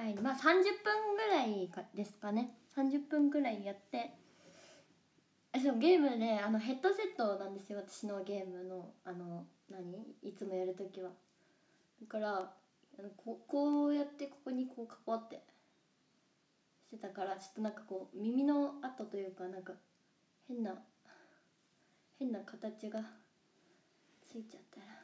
回まあ30分ぐらいですかね。30分ぐらいやって、そうゲームでヘッドセットなんですよ、私のゲームのいつもやるときは。だからこうやってここにこうカポってしてたから、ちょっとなんかこう耳の跡というか、なんか変な形がついちゃったら。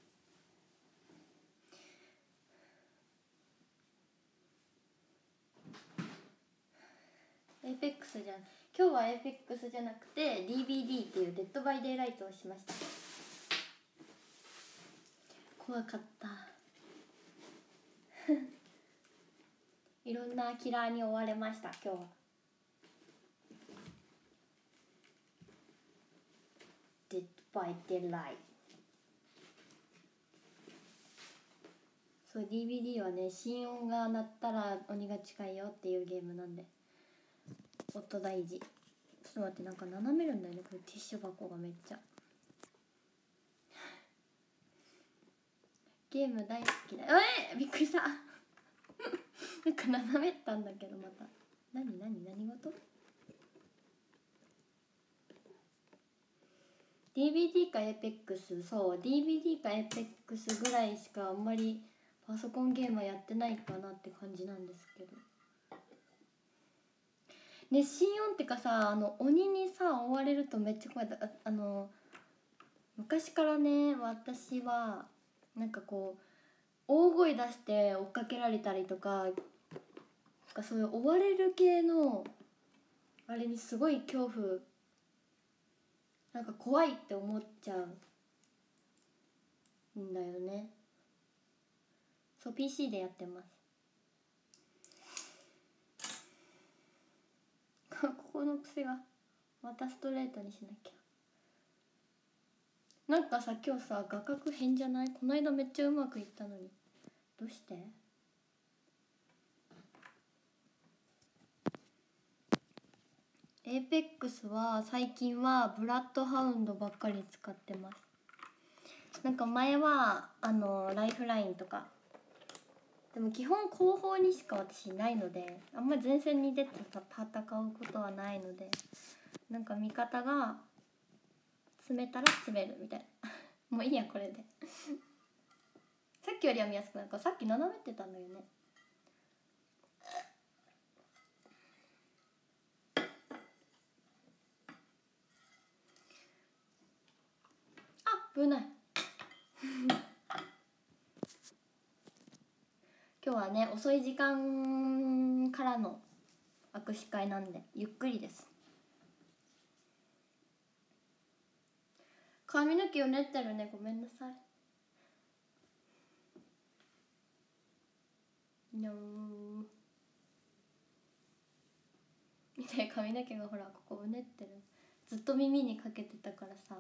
エイペックスじゃん。今日はエイペックスじゃなくて DBD っていうデッドバイデイライトをしました。怖かったいろんなキラーに追われました今日は。デッドバイデイライト。そう DVD はね、心音が鳴ったら鬼が近いよっていうゲームなんで音大事。ちょっと待って、なんか斜めるんだよねこれ、ティッシュ箱がめっちゃ。ゲーム大好きだ。びっくりしたなんか斜めったんだけど、また何事。 DVD か APEX。 そう DVD か APEX ぐらいしかあんまりパソコンゲームはやってないかなって感じなんですけどね。心音ってかさ、鬼にさ追われるとめっちゃ怖い。昔からね、私はなんかこう大声出して追っかけられたりとか、なんかそういう追われる系のあれにすごい恐怖、なんか怖いって思っちゃうんだよね。そう PC でやってますここの癖がまたストレートにしなきゃ。なんかさ今日さ画角変じゃない？この間めっちゃうまくいったのにどうして？エイペックスは最近はブラッドハウンドばっかり使ってます。なんか前はライフラインとか、でも基本後方にしか私ないので、あんまり前線に出て戦うことはないので、なんか味方が詰めたら詰めるみたいなもういいやこれでさっきよりは見やすくなるから、さっき斜めってたんだよね。危ない今日はね遅い時間からの握手会なんでゆっくりです。髪の毛を練ってるね、ごめんなさい。No 見て、髪の毛がほらここうねってる。ずっと耳にかけてたからさ。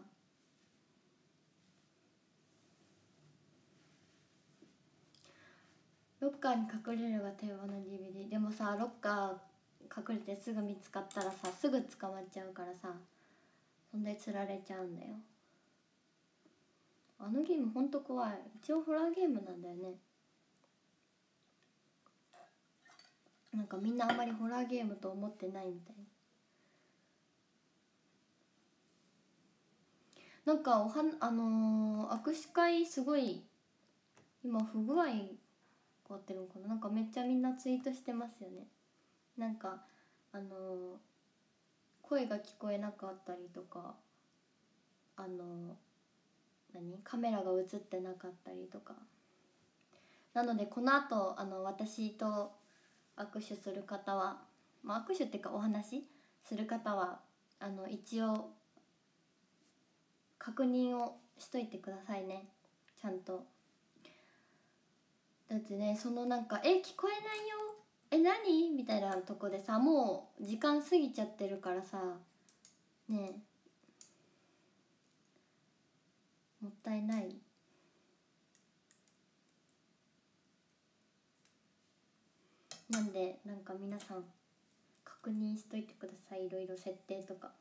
ロッカーに隠れるが定番の DVD。 でもさロッカー隠れてすぐ見つかったらさすぐ捕まっちゃうからさ、そんで釣られちゃうんだよ。あのゲームほんと怖い。一応ホラーゲームなんだよね。なんかみんなあんまりホラーゲームと思ってないみたいな。なんか握手会すごい今不具合変わってるのかな。なんかめっちゃみんなツイートしてますよね。なんか声が聞こえなかったりとか、カメラが映ってなかったりとか。なのでこの後私と握手する方は、まあ、握手っていうかお話する方は一応確認をしといてくださいね、ちゃんと。だってね、そのなんか聞こえないよ何みたいなとこでさ、もう時間過ぎちゃってるからさねえ、もったいない。なんでなんか皆さん確認しといてください、いろいろ設定とか。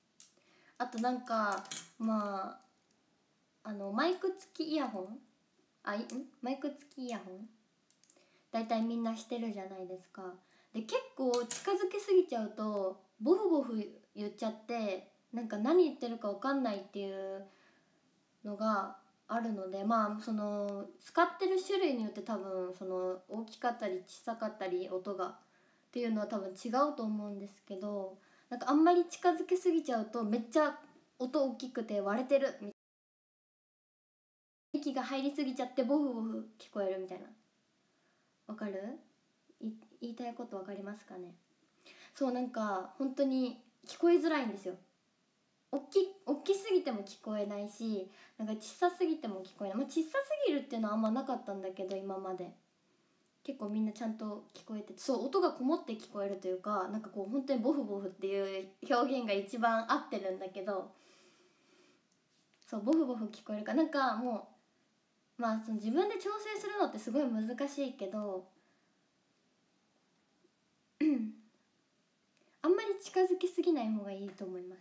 あとなんかまあマイク付きイヤホンマイク付きイヤホンだいたいみんなしてるじゃないですか。で結構近づけすぎちゃうとボフボフ言っちゃって、なんか何言ってるか分かんないっていうのがあるので、まあその使ってる種類によって多分その大きかったり小さかったり音がっていうのは多分違うと思うんですけど、なんかあんまり近づけすぎちゃうとめっちゃ音大きくて割れてるみたいな、息が入りすぎちゃってボフボフ聞こえるみたいな。わかる？言いたいことわかりますかね？そう、なんか本当に聞こえづらいんですよ。大きすぎても聞こえないし、なんか小さすぎても聞こえない、まあ、小さすぎるっていうのはあんまなかったんだけど、今まで結構みんなちゃんと聞こえて、そう音がこもって聞こえるというか、なんかこう本当にボフボフっていう表現が一番合ってるんだけど、そうボフボフ聞こえるかなんかもう、まあその自分で調整するのってすごい難しいけどあんまり近づきすぎない方がいいと思います。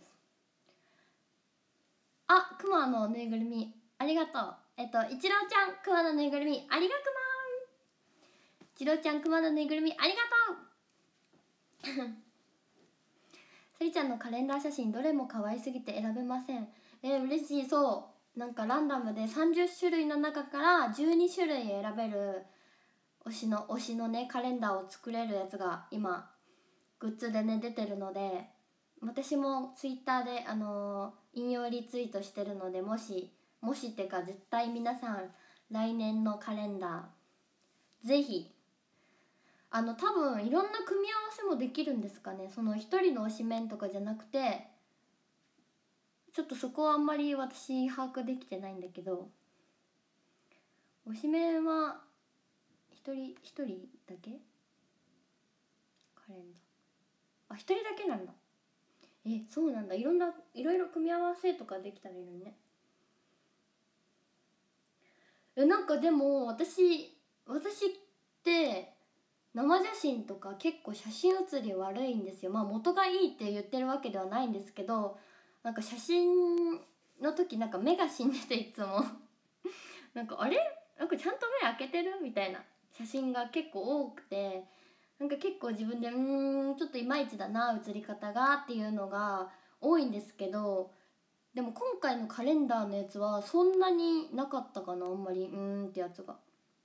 あ、クマのぬいぐるみありがとう。一郎ちゃんクマのぬいぐるみありがくまん。一郎ちゃんクマのぬいぐるみありがとうさりちゃんのカレンダー写真どれも可愛すぎて選べません。嬉しい。そうなんかランダムで30種類の中から12種類選べる推しのねカレンダーを作れるやつが今グッズでね出てるので、私もツイッターで引用リツイートしてるので、もしってか絶対皆さん来年のカレンダーぜひ多分いろんな組み合わせもできるんですかね。その一人の推しメンとかじゃなくて、ちょっとそこはあんまり私把握できてないんだけど、推しメンは一人だけカレンダー、一人だけなんだ。そうなんだ。いろいろ組み合わせとかできたらいいのにね。なんかでも私って生写真とか結構写真写り悪いんですよ。まあ元がいいって言ってるわけではないんですけど、なんか写真の時なんか目が死んでていつもなんかあれなんかちゃんと目開けてるみたいな写真が結構多くて、なんか結構自分でちょっといまいちだな写り方がっていうのが多いんですけど、でも今回のカレンダーのやつはそんなになかったかな。あんまりってやつが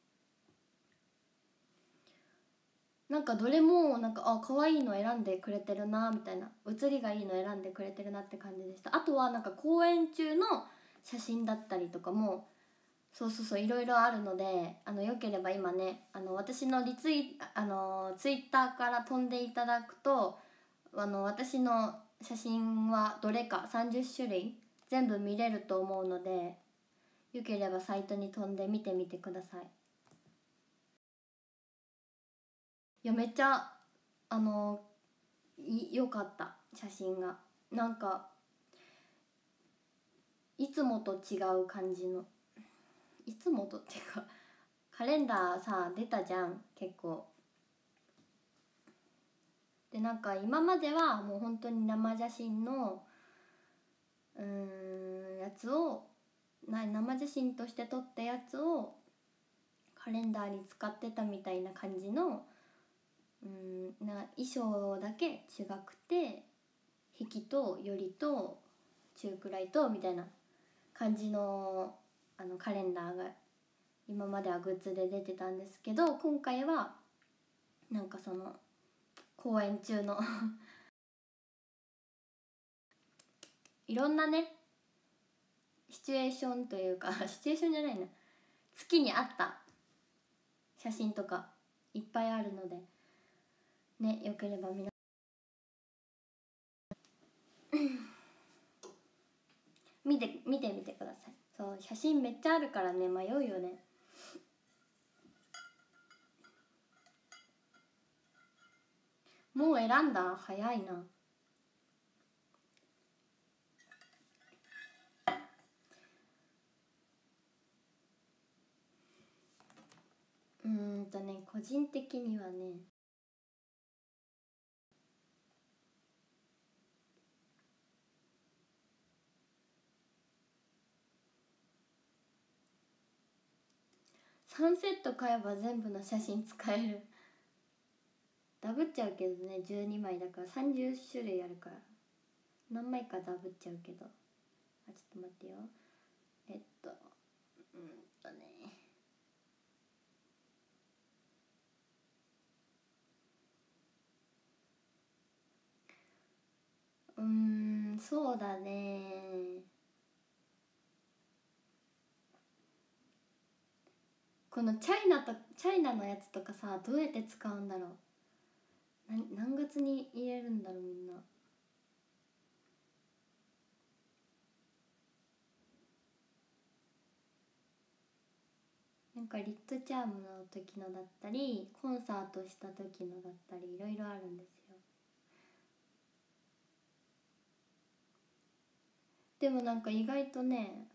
なんかどれもなんか可愛いの選んでくれてるなみたいな、写りがいいの選んでくれてるなって感じでした。あとはなんか公演中の写真だったりとかもそういろいろあるので、よければ今ね私のツイッターから飛んでいただくと私の写真はどれか30種類全部見れると思うので、よければサイトに飛んで見てみてください。いやめっちゃ良かった写真が。なんかいつもと違う感じの、いつもとっていうかカレンダーさ出たじゃん結構。でなんか今まではもう本当に生写真のやつを生写真として撮ったやつをカレンダーに使ってたみたいな感じの衣装だけ違くて、引きとよりと中くらいとみたいな感じのカレンダーが今まではグッズで出てたんですけど、今回はなんかその公演中のいろんなねシチュエーションというかシチュエーションじゃないな、月に合った写真とかいっぱいあるのでね、よければ見てみてください。そう写真めっちゃあるからね、迷うよね。もう選んだ？早いな。個人的にはね 3セット買えば全部の写真使える。ダブっちゃうけどね、12枚だから30種類あるから何枚かダブっちゃうけど。ちょっと待ってよ。ね、そうだね。このチャイナのやつとかさ、どうやって使うんだろう。何月に入れるんだろうみんな。なんかリットチャームの時のだったり、コンサートした時のだったり、いろいろあるんですよ。でもなんか意外とね、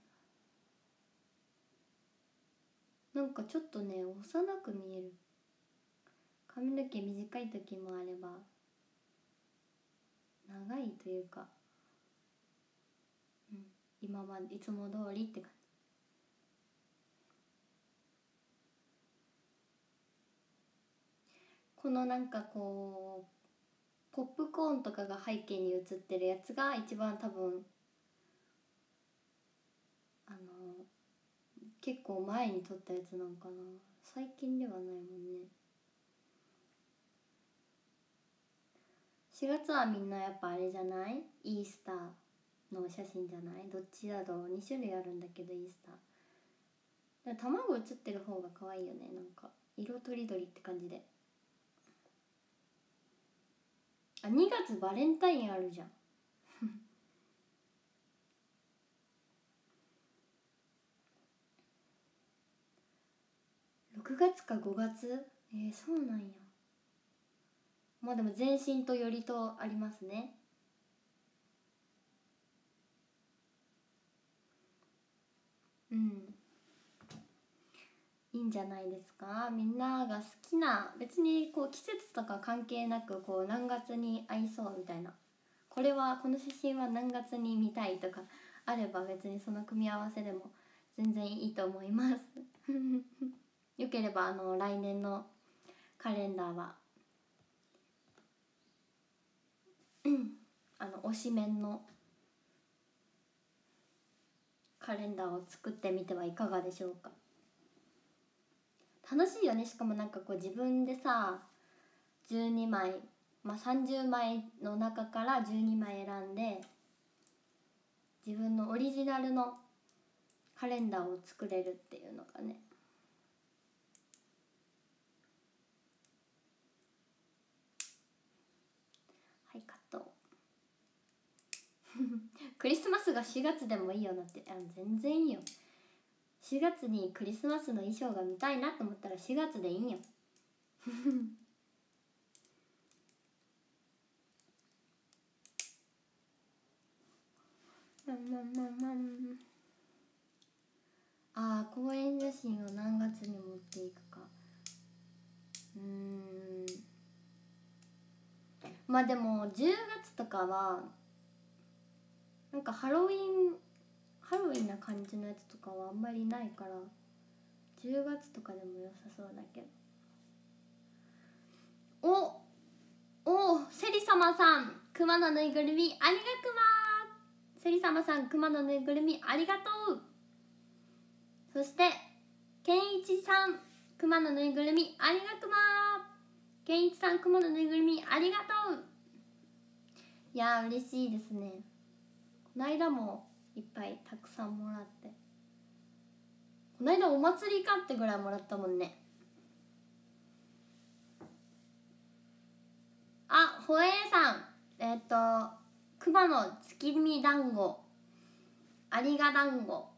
なんかちょっとね、幼く見える。髪の毛短い時もあれば、長いというか、今までいつも通りって感じ。このなんかこうポップコーンとかが背景に映ってるやつが一番多分結構前に撮ったやつなんかな。最近ではないもんね。4月はみんなやっぱあれじゃない？イースターの写真じゃない？どっちだろう。2種類あるんだけど、イースターだ卵写ってる方が可愛いよね。なんか色とりどりって感じで。2月バレンタインあるじゃん6月か5月？そうなんや。まあでも全身とよりとありますね。いいんじゃないですか。みんなが好きな、別にこう季節とか関係なく、こう何月に合いそうみたいな、この写真は何月に見たいとかあれば、別にその組み合わせでも全然いいと思いますよければ来年のカレンダーは推しメンのカレンダーを作ってみてはいかがでしょうか。楽しいよね。しかもなんかこう自分でさ、12枚、30枚の中から12枚選んで自分のオリジナルのカレンダーを作れるっていうのがね。はい、カットクリスマスが4月でもいいよなって。全然いいよ。4月にクリスマスの衣装が見たいなと思ったら4月でいいんよ公演写真を何月に持っていくか。まあでも10月とかはなんかハロウィンな感じのやつとかはあんまりないから、10月とかでも良さそうだけど。セリ様さん、熊のぬいぐるみありがくま。セリ様さん、熊のぬいぐるみありがとう。そしてケンイチさん、熊のぬいぐるみありがくま。ケンイチさん、熊のぬいぐるみありがとう。いやー嬉しいですね。この間もいっぱいたくさんもらって、この間お祭りかってぐらいもらったもんね。ホエーさん、熊の月見団子ありが団子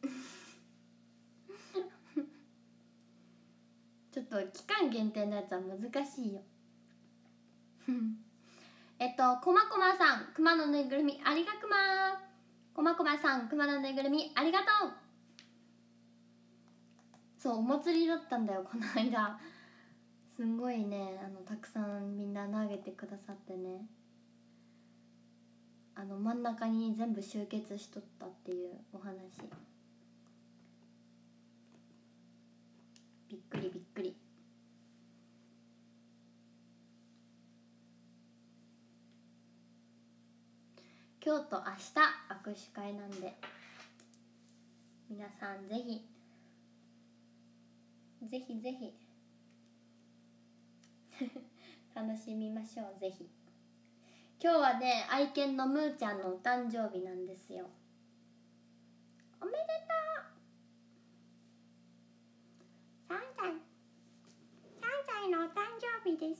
ちょっと期間限定のやつは難しいよこまこまさん、熊のぬいぐるみありがくま。こまこまさん、熊のぬいぐるみありがとう。そう、お祭りだったんだよこの間。すんごいね、たくさんみんな投げてくださってね、真ん中に全部集結しとったっていうお話。 びっくりびっくり。今日と明日握手会なんで、皆さんぜひぜひぜひ楽しみましょう。ぜひ。今日はね、愛犬のむーちゃんのお誕生日なんですよ。おめでとう。3歳のお誕生日です。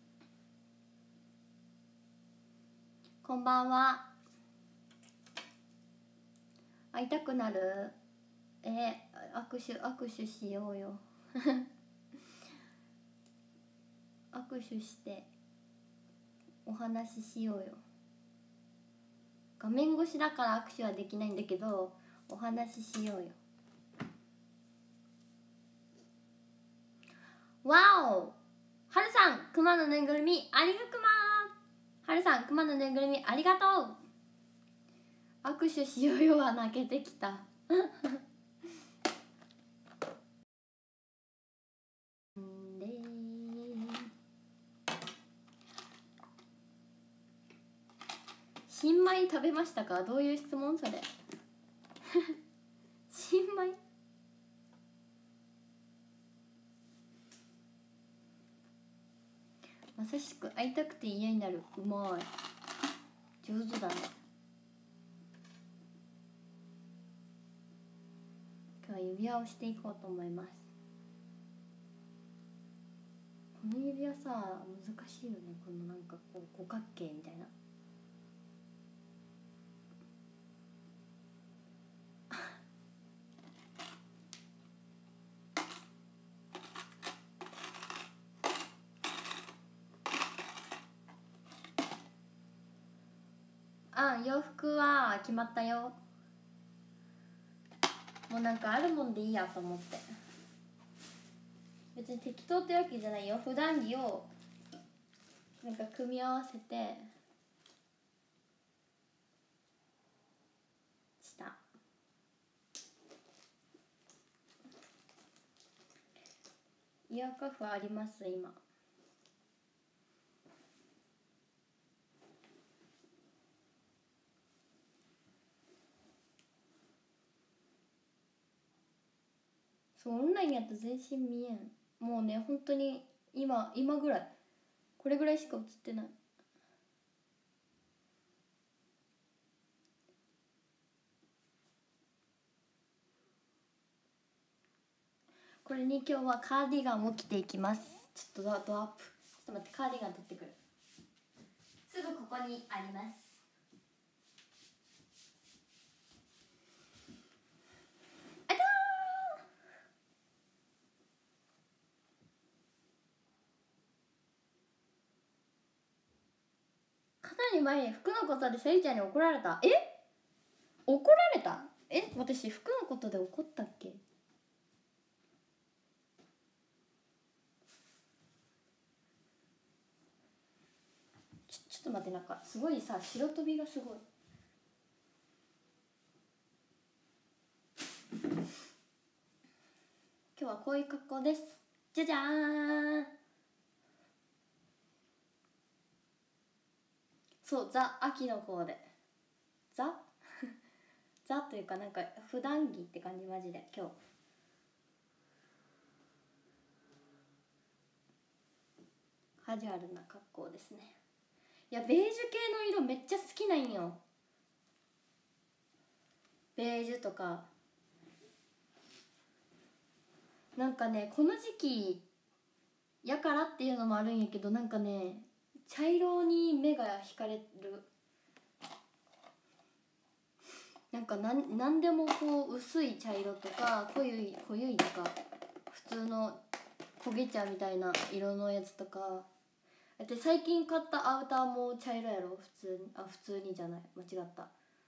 こんばんは。会いたくなる？握手しようよ握手してお話ししようよ。画面越しだから握手はできないんだけど、お話ししようよ。わお、はるさん、くまのぬいぐるみありがくま。はるさん、くまのぬいぐるみありがとう。握手しようよは泣けてきた新米食べましたか？どういう質問それ新米？まさしく会いたくて嫌になる。うまい、上手だね。今日は指輪をしていこうと思います。この指輪さ、難しいよね。このなんかこう五角形みたいな洋服は決まったよ。もうなんかあるもんでいいやと思って。別に適当ってわけじゃないよ。普段着をなんか組み合わせてした。イヤーカフあります今。そう、オンラインやったら全身見えん。もうね、本当に今ぐらい、これぐらいしか映ってない。これに今日はカーディガンを着ていきます。ちょっとドアップ。ちょっと待って、カーディガン取ってくる。すぐここにあります。あたー。かなり前に服のことでセリちゃんに怒られた。怒られた？私服のことで怒ったっけ？ちょっと待って、なんかすごいさ、白飛びがすごい。今日はこういう格好です。じゃじゃーん。そう、ザ・秋のコーデ。ザザというか、なんか普段着って感じ。マジで今日カジュアルな格好ですね。いや、ベージュ系の色めっちゃ好きなんよ。ベージュとか、なんかね、この時期やからっていうのもあるんやけど、なんかね、茶色に目が惹かれる。なんかなんでもこう薄い茶色とか濃ゆいとか、普通の焦げ茶みたいな色のやつとか。で、最近買ったアウターも茶色やろ。普通にじゃない、間違った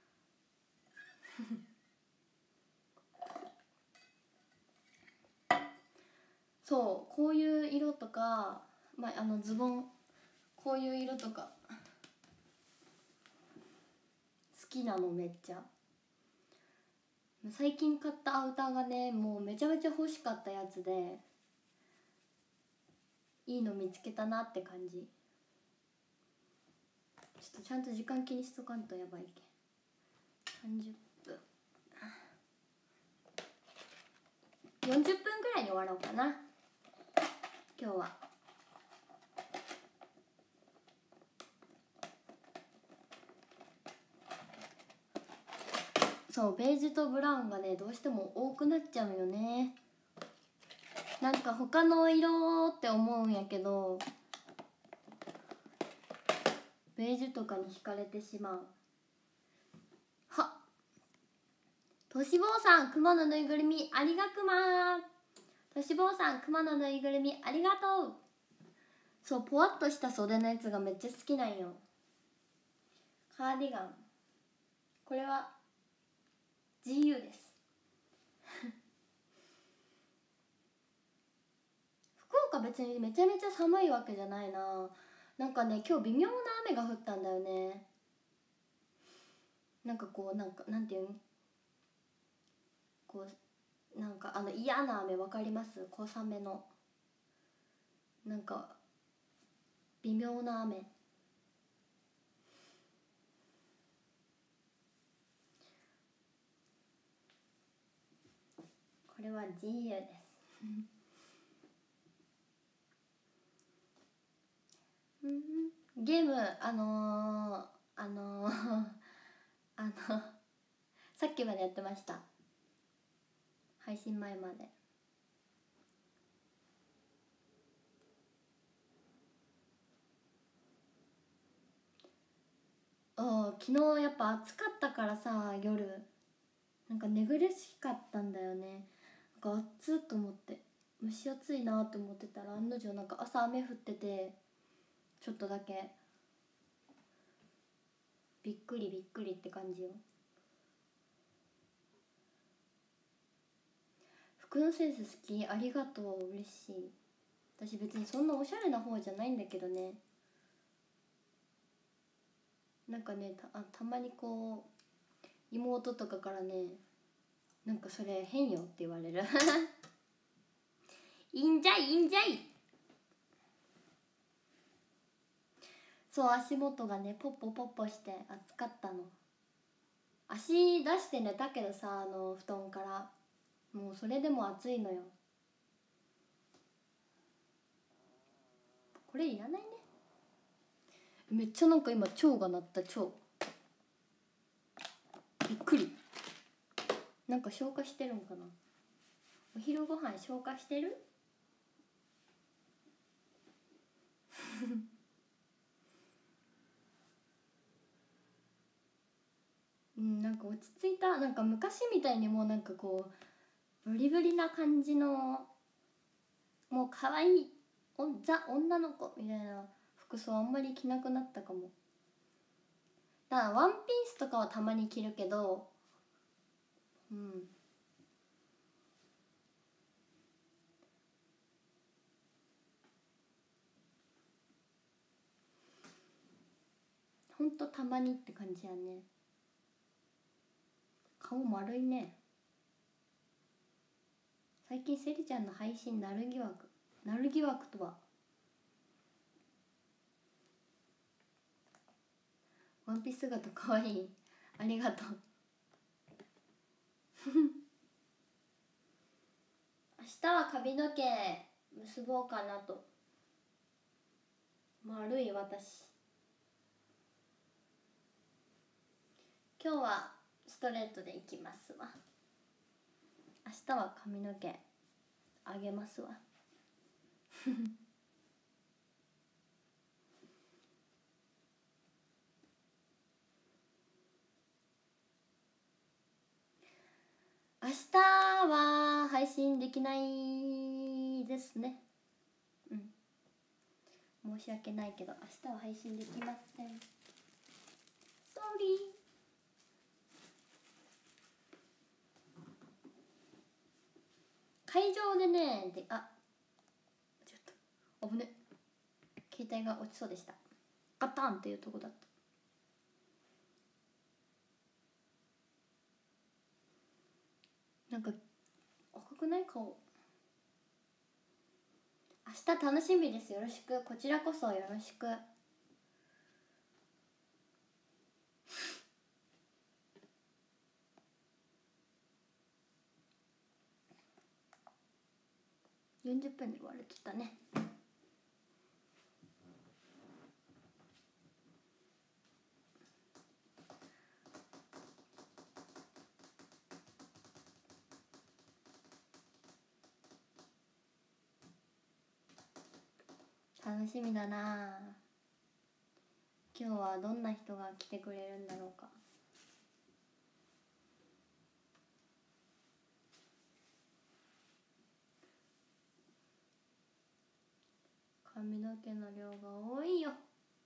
そう、こういう色とか、ズボンこういう色とか好きなの。めっちゃ最近買ったアウターがね、もうめちゃめちゃ欲しかったやつで、 いいの見つけたなって感じ。ちょっとちゃんと時間気にしとかんとやばいけん。30分40分ぐらいに終わろうかな今日は。そうベージュとブラウンがねどうしても多くなっちゃうよね。なんか他の色って思うんやけどベージュとかに惹かれてしまう。はとしぼうさん、熊のぬいぐるみありがくま。としぼうさん、熊のぬいぐるみありがとう。そうポワッとした袖のやつがめっちゃ好きなんよ。カーディガン、これは GU です福岡別にめちゃめちゃ寒いわけじゃないな。なんかね今日微妙な雨が降ったんだよね。なんかこうなんていうん、こうなんか嫌な雨わかります？小雨のなんか微妙な雨。これは GU ですゲームさっきまでやってました。配信前まで。昨日やっぱ暑かったからさ夜なんか寝苦しかったんだよね。なんか暑っと思って蒸し暑いなって思ってたら案の定なんか朝雨降っててちょっとだけびっくりびっくりって感じよ。服のセンス好き、ありがとう、嬉しい。私別にそんなおしゃれな方じゃないんだけどね。なんかねたまにこう妹とかからねなんかそれ変よって言われるいいんじゃいいいんじゃい。そう足元がねポッポポッポして暑かったの。足出して寝たけどさ布団からもうそれでも暑いのよ。これいらないね。めっちゃなんか今蝶が鳴った。蝶びっくり。なんか消化してるんかな。お昼ご飯消化してるなんか落ち着いた。なんか昔みたいにもうなんかこうブリブリな感じのもう可愛いザ女の子みたいな服装あんまり着なくなったかも。だからワンピースとかはたまに着るけどほんとたまにって感じやね。顔丸いね。最近セリちゃんの配信なる疑惑とは。ワンピース姿かわいい、ありがとう明日は髪の毛結ぼうかなと。丸い私。今日はストレートでいきますわ。明日は髪の毛あげますわ明日は配信できないですね。申し訳ないけど明日は配信できません。Sorry。会場でねちょっと危ね、携帯が落ちそうでした。ガタンっていうとこだった。なんか赤くない顔。明明日楽しみです。よろしく。こちらこそよろしく。40分で終わるきったね。楽しみだな。今日はどんな人が来てくれるんだろうか。髪の毛の量が多いよ。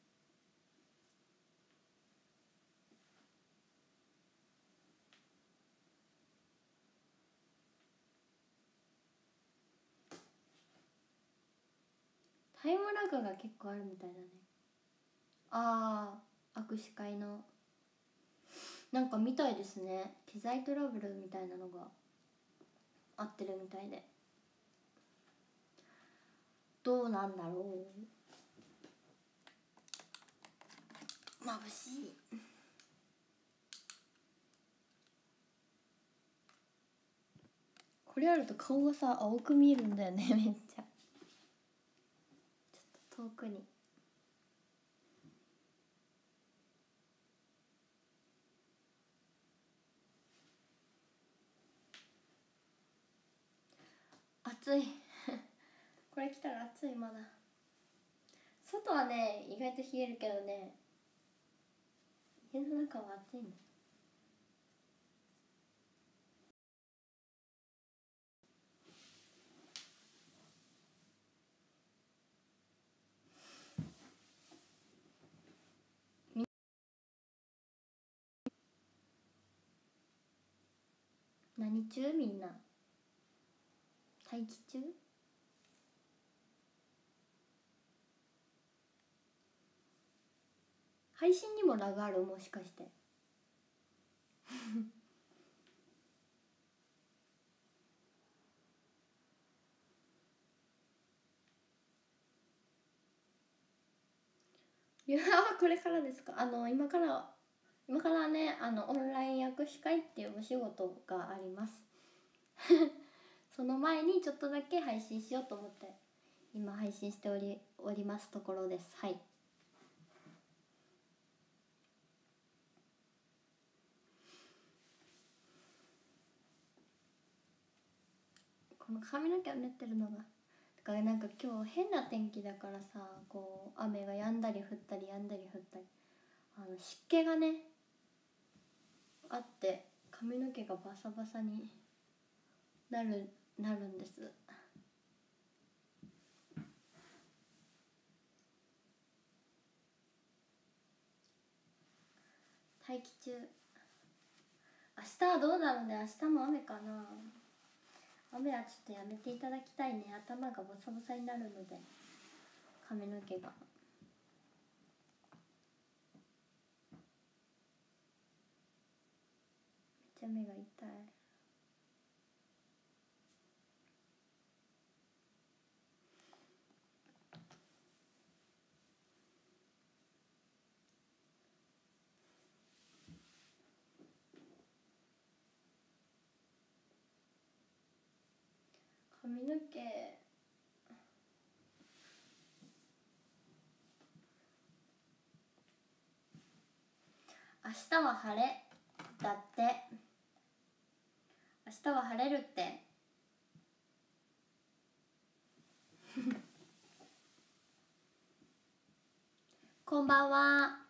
タイムラグが結構あるみたいだね。ああ、握手会のなんかみたいですね。機材トラブルみたいなのがあってるみたいで、どうなんだろう。眩しい。これあると顔がさ青く見えるんだよねめっちゃ。ちょっと遠くに。暑いこれ着たら暑い。まだ外はね意外と冷えるけどね、家の中は暑いんだ。何中？みんな待機中？配信にもラグある？もしかしていやこれからですか。今からね、オンライン握手会っていうお仕事がありますその前にちょっとだけ配信しようと思って今配信しておりますところです。はい。この髪の毛を練ってるのが、だからなんか今日変な天気だからさ、こう雨が止んだり降ったり止んだり降ったり、湿気がねあって髪の毛がバサバサになるんです。待機中。明日はどうだろうね。明日も雨かな。雨はちょっとやめていただきたいね。頭がボサボサになるので、髪の毛が。めっちゃ目が痛い。髪の毛明日は晴れだって。明日は晴れるってこんばんは。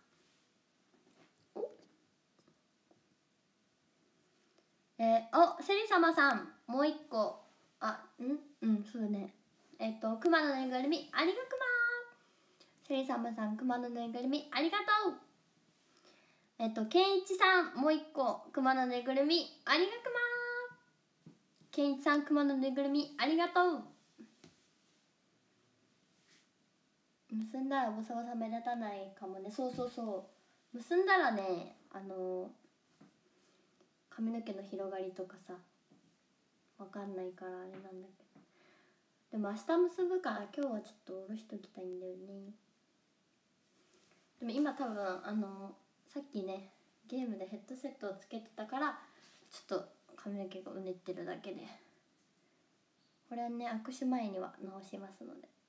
セリ様さん、もう一個。そうだね。熊のぬいぐるみありがくま。セリ様さん、熊のぬいぐるみありがとう。ケンイチさん、もう一個熊のぬいぐるみありがくま。ケンイチさん、熊のぬいぐるみありがとう。結んだらボサボサ目立たないかもね。そう結んだらね、髪の毛の広がりとかさわかんないからあれなんだけど、 でも明日結ぶから今日はちょっと下ろしときたいんだよね。でも今多分さっきねゲームでヘッドセットをつけてたからちょっと髪の毛がうねってるだけで、これはね握手前には直しますので。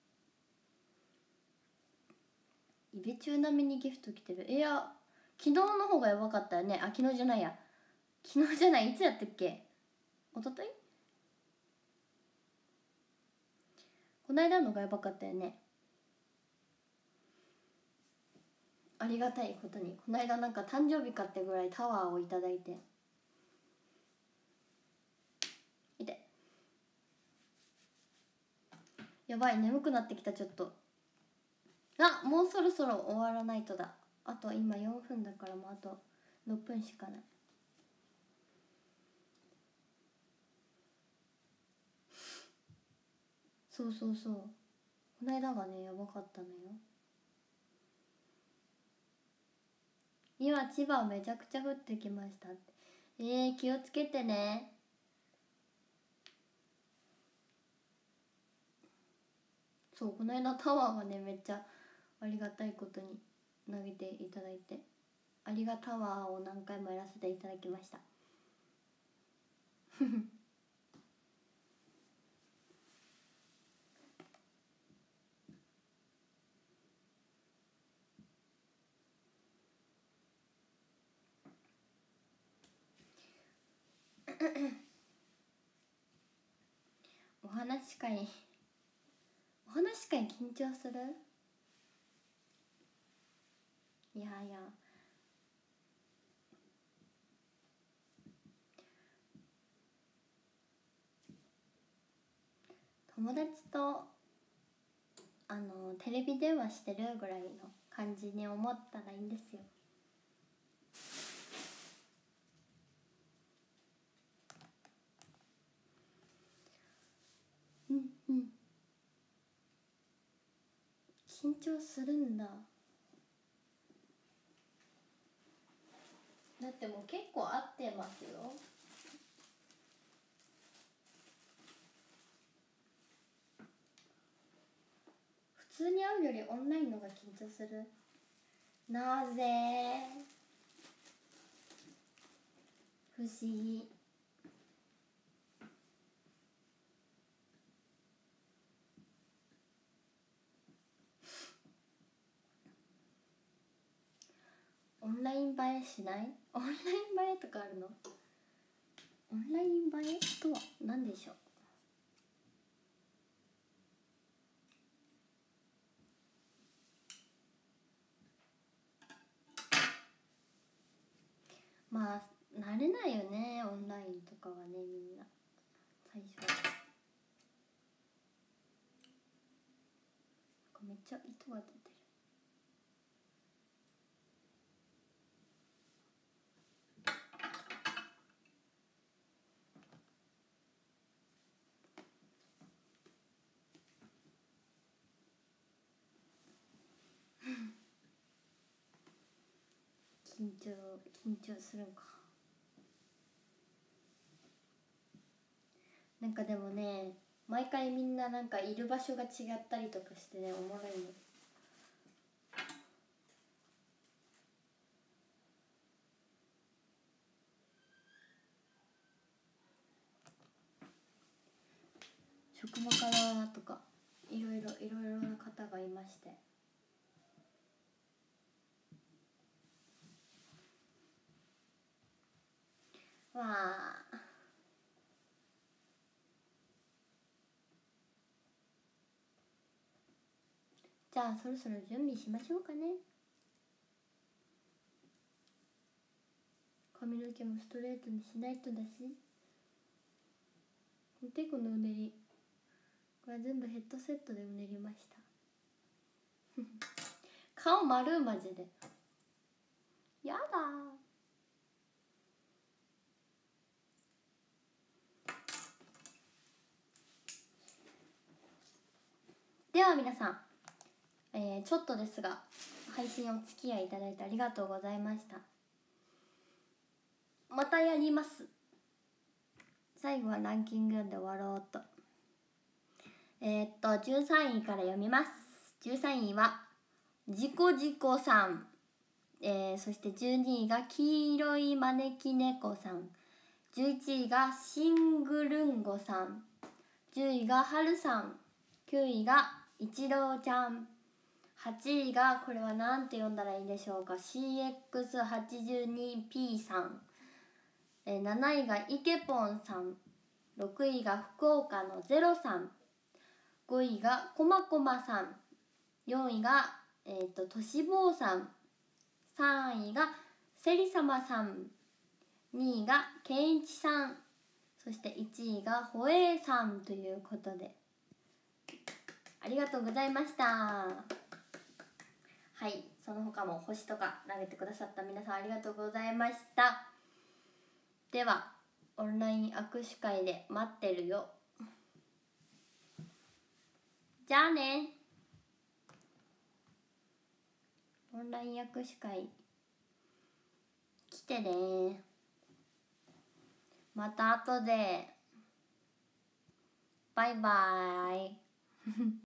イベ中並みにギフト来てる。いや昨日の方がやばかったよね。あ、昨日じゃないや、昨日じゃない、いつやったっけ、一昨日、この間のがやばかったよね。ありがたいことにこの間なんか誕生日かってぐらいタワーをいただいて、いてやばい、眠くなってきた。ちょっともうそろそろ終わらないとだ。あと今4分だからもうあと6分しかない。そうそうそう、この間がねやばかったのよ。今千葉めちゃくちゃ降ってきましたって。気をつけてね。そう、この間タワーがねめっちゃありがたいことに投げていただいて、ありがタワーを何回もやらせていただきましたお話し会緊張する？いやいや、友達とテレビ電話してるぐらいの感じに思ったらいいんですよ。うんうん、緊張するんだ。だってもう結構合ってますよ。普通に会うよりオンラインのが緊張する。なぜ？不思議。オンライン映えしない？オンライン映えとかあるの？オンライン映えとは何でしょう？まあ慣れないよね、オンラインとかはね、みんな最初は。めっちゃ糸が出てる。緊張するんか。なんかでもね、毎回みんななんかいる場所が違ったりとかしてね、おもろいの。職場からとかいろいろな方がいまして、まあじゃあそろそろ準備しましょうかね。髪の毛もストレートにしないとだし。見てこのうねり、これ全部ヘッドセットでうねりました顔丸マジでやだ。では皆さん、ちょっとですが配信お付き合いいただいてありがとうございました。またやります。最後はランキングで終わろうと。 13位から読みます。13位はじこじこさん、そして12位が黄色い招き猫さん、11位がシングルンゴさん、10位がはるさん、9位がいちろうちゃん、8位がこれはなんて読んだらいいでしょうか、 CX82P さん、7位がイケポンさん、6位が福岡のゼロさん、5位がこまこまさん、4位がとしぼうさん、3位がせりさまさん、2位がけんいちさん、そして1位がほえーさんということで、ありがとうございました。はい、その他も星とか投げてくださった皆さんありがとうございました。ではオンライン握手会で待ってるよ。じゃあね。オンライン握手会来てね。また後で。バイバーイ。